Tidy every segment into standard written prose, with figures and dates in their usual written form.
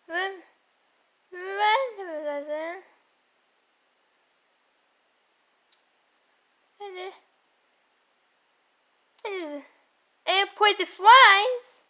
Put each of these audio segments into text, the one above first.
And put the flies.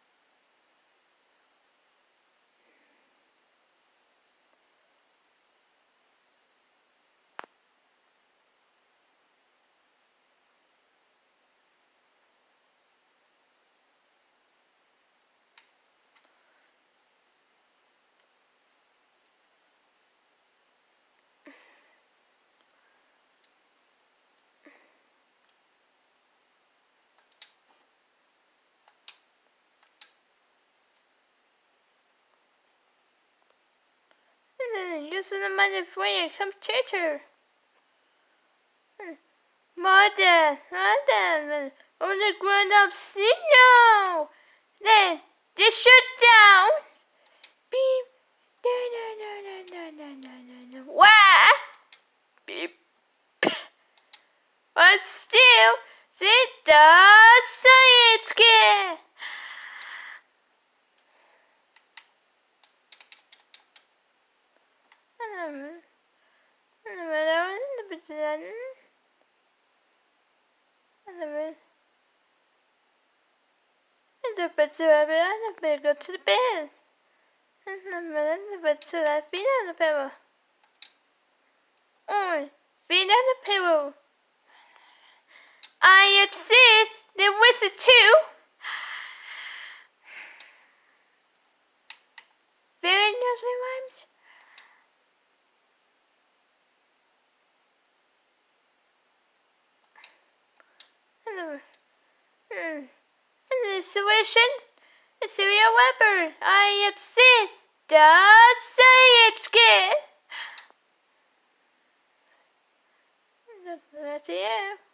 Using the money for your computer. Mother, on the ground up signal. Then they shut down. Beep. No. Why? Beep. But still, they does science kid. Go to the bed. Feet on the pillow. I am sick. The wizard too. Very nursery rhymes. The solution? The serial weapon. I am sick. The science kid. That's it.